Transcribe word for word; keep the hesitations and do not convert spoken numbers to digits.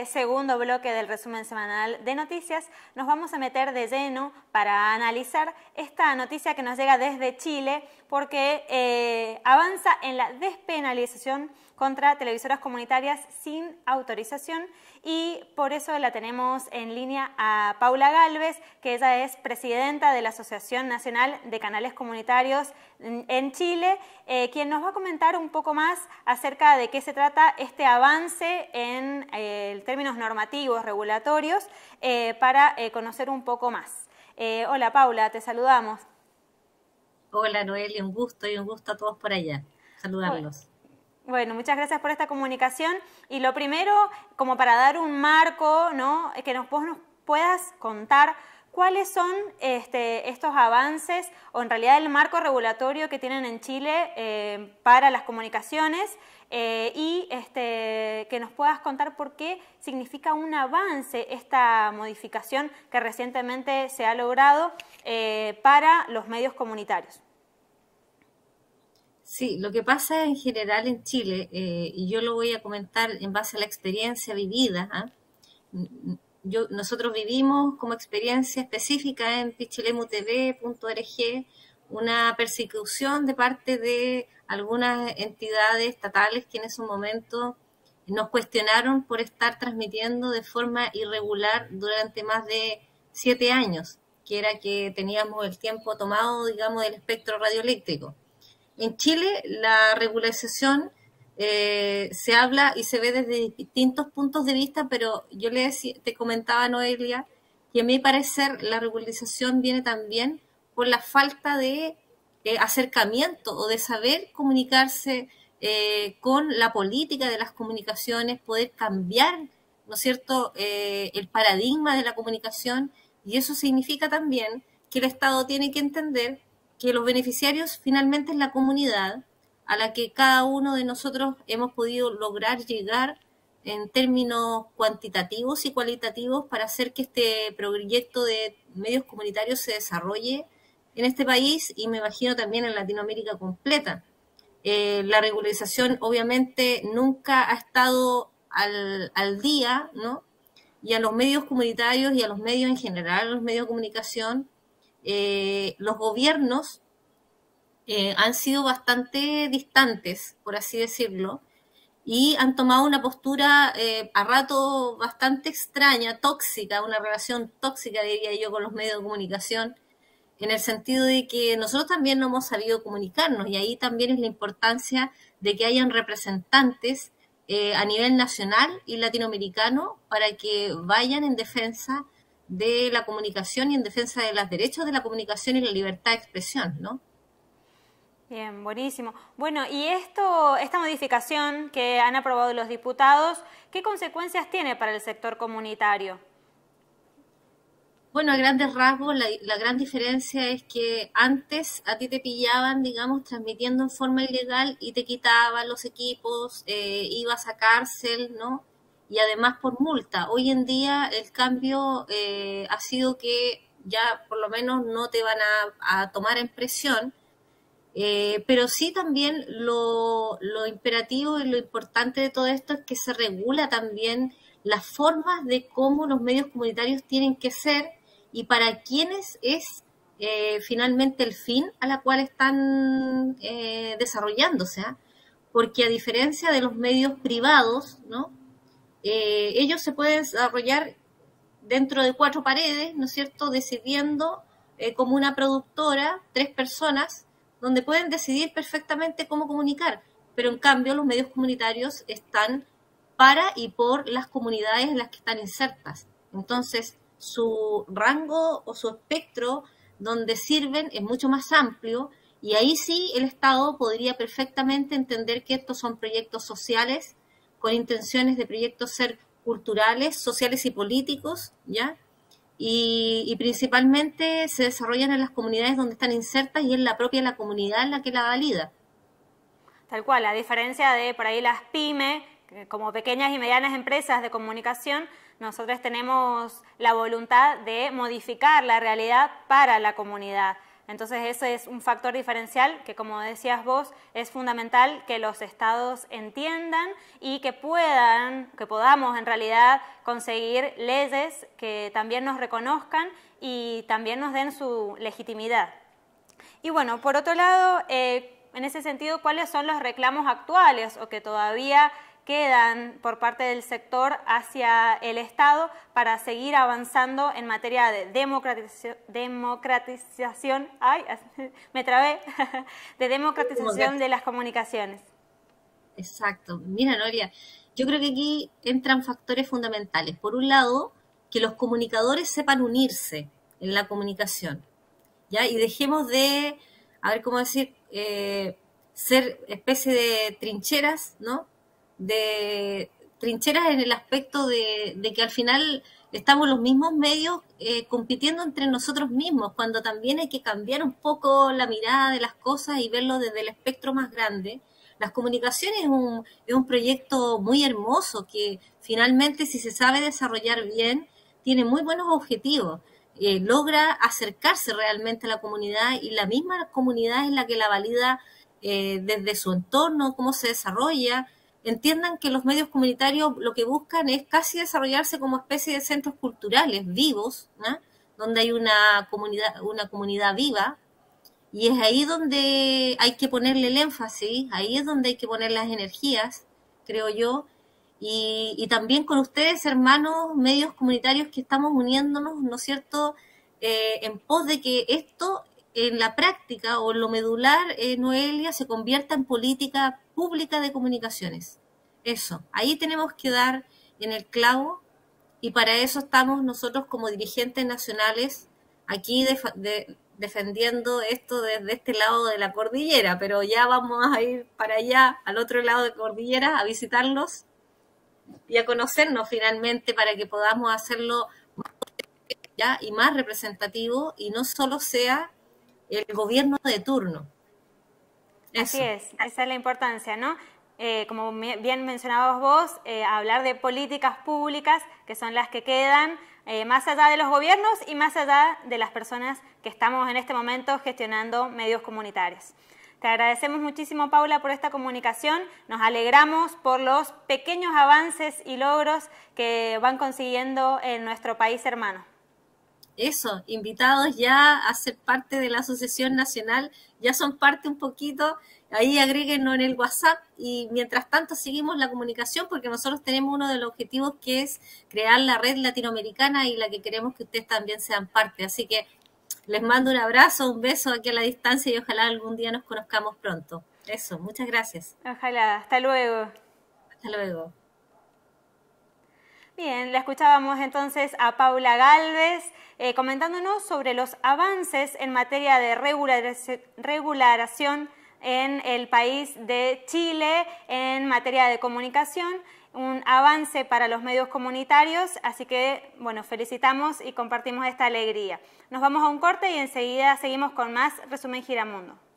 segundo bloque del resumen semanal de noticias nos vamos a meter de lleno para analizar esta noticia que nos llega desde Chile porque eh, avanza en la despenalización contra televisoras comunitarias sin autorización y por eso la tenemos en línea a Paula Gálvez, que ella es presidenta de la Asociación Nacional de Canales Comunitarios en Chile, eh, quien nos va a comentar un poco más acerca de qué se trata este avance en eh, términos normativos, regulatorios, eh, para eh, conocer un poco más. Eh, hola Paula, te saludamos. Hola Noelia, un gusto y un gusto a todos por allá. Saludarlos. Bueno, muchas gracias por esta comunicación. Y lo primero, como para dar un marco, ¿no? Que nos, vos nos puedas contar cuáles son este, estos avances o en realidad el marco regulatorio que tienen en Chile eh, para las comunicaciones eh, y este, que nos puedas contar por qué significa un avance esta modificación que recientemente se ha logrado eh, para los medios comunitarios. Sí, lo que pasa en general en Chile, eh, y yo lo voy a comentar en base a la experiencia vivida, ¿eh? Yo, nosotros vivimos como experiencia específica en pichilemu t v punto org una persecución de parte de algunas entidades estatales que en ese momento nos cuestionaron por estar transmitiendo de forma irregular durante más de siete años, que era que teníamos el tiempo tomado, digamos, del espectro radioeléctrico. En Chile la regularización eh, se habla y se ve desde distintos puntos de vista, pero yo le decía, te comentaba, Noelia, que a mi parecer la regularización viene también por la falta de eh, acercamiento o de saber comunicarse eh, con la política de las comunicaciones, poder cambiar, ¿no es cierto?, eh, el paradigma de la comunicación, y eso significa también que el Estado tiene que entender que los beneficiarios finalmente es la comunidad a la que cada uno de nosotros hemos podido lograr llegar en términos cuantitativos y cualitativos para hacer que este proyecto de medios comunitarios se desarrolle en este país y me imagino también en Latinoamérica completa. Eh, la regularización obviamente nunca ha estado al, al día, ¿no? Y a los medios comunitarios y a los medios en general, a los medios de comunicación, Eh, los gobiernos eh, han sido bastante distantes, por así decirlo, y han tomado una postura eh, a rato bastante extraña, tóxica, una relación tóxica, diría yo, con los medios de comunicación, en el sentido de que nosotros también no hemos sabido comunicarnos, y ahí también es la importancia de que hayan representantes eh, a nivel nacional y latinoamericano para que vayan en defensa de la comunicación y en defensa de los derechos de la comunicación y la libertad de expresión, ¿no? Bien, buenísimo. Bueno, y esto, esta modificación que han aprobado los diputados, ¿qué consecuencias tiene para el sector comunitario? Bueno, a grandes rasgos, la, la gran diferencia es que antes a ti te pillaban, digamos, transmitiendo en forma ilegal y te quitaban los equipos, eh, ibas a cárcel, ¿no? Y además por multa. Hoy en día el cambio eh, ha sido que ya por lo menos no te van a, a tomar en prisión, eh, pero sí también lo, lo imperativo y lo importante de todo esto es que se regula también las formas de cómo los medios comunitarios tienen que ser y para quiénes es eh, finalmente el fin a la cual están eh, desarrollándose, ¿eh? Porque a diferencia de los medios privados, ¿no? Eh, ellos se pueden desarrollar dentro de cuatro paredes, ¿no es cierto?, decidiendo eh, como una productora, tres personas, donde pueden decidir perfectamente cómo comunicar, pero en cambio los medios comunitarios están para y por las comunidades en las que están insertas. Entonces, su rango o su espectro donde sirven es mucho más amplio y ahí sí el Estado podría perfectamente entender que estos son proyectos sociales con intenciones de proyectos ser culturales, sociales y políticos, ¿ya? Y, y principalmente se desarrollan en las comunidades donde están insertas y es la propia la comunidad en la que la valida. Tal cual, a diferencia de por ahí las pymes, como pequeñas y medianas empresas de comunicación, nosotros tenemos la voluntad de modificar la realidad para la comunidad. Entonces ese es un factor diferencial que, como decías vos, es fundamental que los estados entiendan y que puedan, que podamos en realidad conseguir leyes que también nos reconozcan y también nos den su legitimidad. Y bueno, por otro lado, eh, en ese sentido, ¿cuáles son los reclamos actuales o que todavía quedan por parte del sector hacia el Estado para seguir avanzando en materia de democratización, democratización ay, me trabé, de democratización de las comunicaciones? Exacto. Mira, Noria, yo creo que aquí entran factores fundamentales. Por un lado, que los comunicadores sepan unirse en la comunicación, ¿ya? Y dejemos de, a ver cómo decir, eh, ser especie de trincheras, ¿no? De trincheras en el aspecto de, de que al final estamos los mismos medios eh, compitiendo entre nosotros mismos, cuando también hay que cambiar un poco la mirada de las cosas y verlo desde el espectro más grande. Las comunicaciones es un, es un proyecto muy hermoso que finalmente, si se sabe desarrollar bien, tiene muy buenos objetivos. Eh, logra acercarse realmente a la comunidad y la misma comunidad es la que la valida eh, desde su entorno, cómo se desarrolla. Entiendan que los medios comunitarios lo que buscan es casi desarrollarse como especie de centros culturales vivos, ¿no? Donde hay una comunidad, una comunidad viva, y es ahí donde hay que ponerle el énfasis, ahí es donde hay que poner las energías, creo yo, y, y también con ustedes, hermanos medios comunitarios, que estamos uniéndonos, ¿no es cierto?, eh, en pos de que esto en la práctica o en lo medular, eh, Noelia, se convierta en política pública de comunicaciones. Eso, ahí tenemos que dar en el clavo, y para eso estamos nosotros como dirigentes nacionales aquí de, de, defendiendo esto desde este lado de la cordillera, pero ya vamos a ir para allá, al otro lado de la cordillera, a visitarlos y a conocernos finalmente para que podamos hacerlo más ya y más representativo y no solo sea el gobierno de turno. Eso. Así es, esa es la importancia, ¿no? Eh, como bien mencionabas vos, eh, hablar de políticas públicas que son las que quedan eh, más allá de los gobiernos y más allá de las personas que estamos en este momento gestionando medios comunitarios. Te agradecemos muchísimo, Paula, por esta comunicación. Nos alegramos por los pequeños avances y logros que van consiguiendo en nuestro país hermano. Eso, invitados ya a ser parte de la Asociación Nacional, ya son parte un poquito, ahí agréguenos en el WhatsApp y mientras tanto seguimos la comunicación porque nosotros tenemos uno de los objetivos que es crear la red latinoamericana y la que queremos que ustedes también sean parte. Así que les mando un abrazo, un beso aquí a la distancia y ojalá algún día nos conozcamos pronto. Eso, muchas gracias. Ojalá, hasta luego. Hasta luego. Bien, la escuchábamos entonces a Paula Gálvez eh, comentándonos sobre los avances en materia de regulación en el país de Chile en materia de comunicación, un avance para los medios comunitarios, así que, bueno, felicitamos y compartimos esta alegría. Nos vamos a un corte y enseguida seguimos con más Resumen Giramundo.